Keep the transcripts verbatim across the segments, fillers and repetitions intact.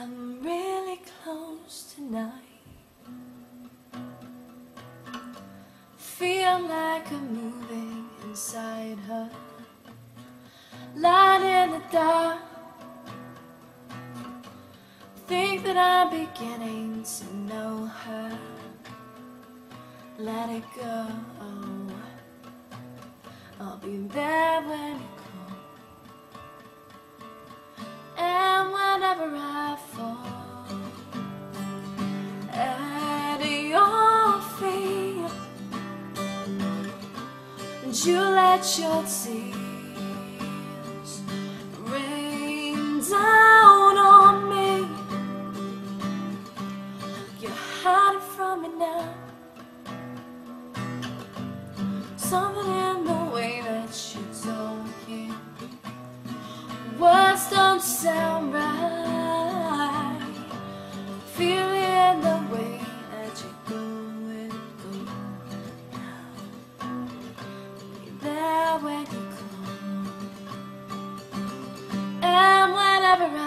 I'm really close tonight. Feel like I'm moving inside her. Light in the dark. Think that I'm beginning to know her. Let it go. I'll be there when you call. And whenever I fall at your feet, and you let your tears rain down on me. You're hiding from me now. Something in the way that you're talking, words don't sound right. Feel it in the way that you're going, going now. Be there when you come. And whenever I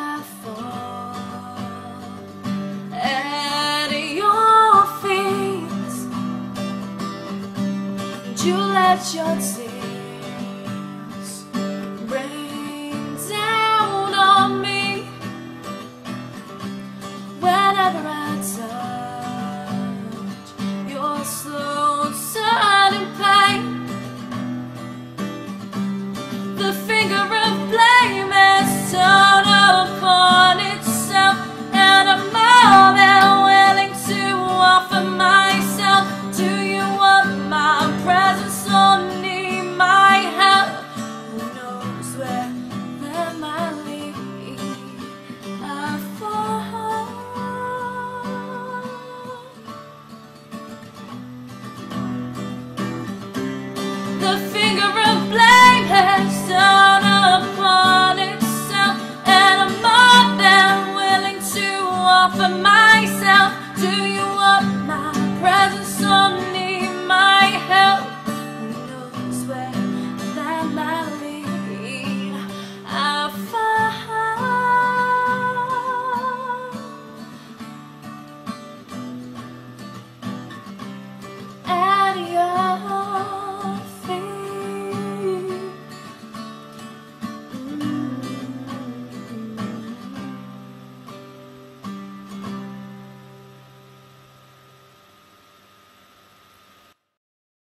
fall at your feet, you let your tears